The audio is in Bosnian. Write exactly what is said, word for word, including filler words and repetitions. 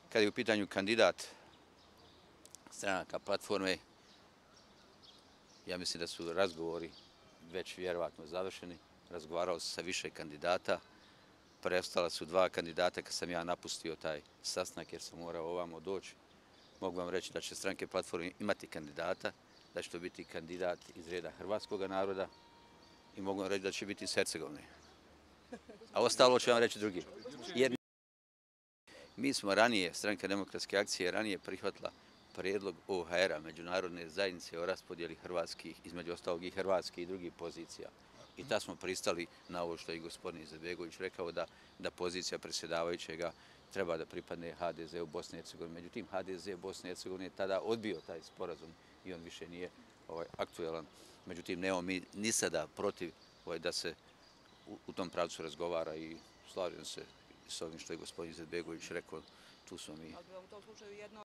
Kad je u pitanju kandidat stranaka platforme, ja mislim da su razgovori već vjerovatno završeni. Razgovaralo se sa više kandidata. Preostala su dva kandidata kad sam ja napustio taj sastanak jer sam morao ovamo doći. Mogu vam reći da će stranke platforme imati kandidata, da će to biti kandidat iz reda hrvatskog naroda i mogu vam reći da će biti iz Hercegovine. A ostalo će vam reći drugi. Jer mi smo ranije, Stranka demokratske akcije, ranije prihvatila prijedlog O H R-a, Međunarodne zajednice o raspodjeli hrvatskih, između ostalog i hrvatskih i drugih pozicija. I tad smo pristali na ovo što je i gospodin Izetbegović rekao, da, da pozicija predsjedavajućega treba da pripadne H D Z u Bosni i Hercegovini. Međutim, H D Z Bosne i Hercegovine je tada odbio taj sporazum i on više nije ovaj, aktuelan. Međutim, nemamo mi ni sada protiv ovaj, da se u, u tom pravcu razgovara i slažem se s ovim što je gospodin Izetbegović rekao, tu smo mi.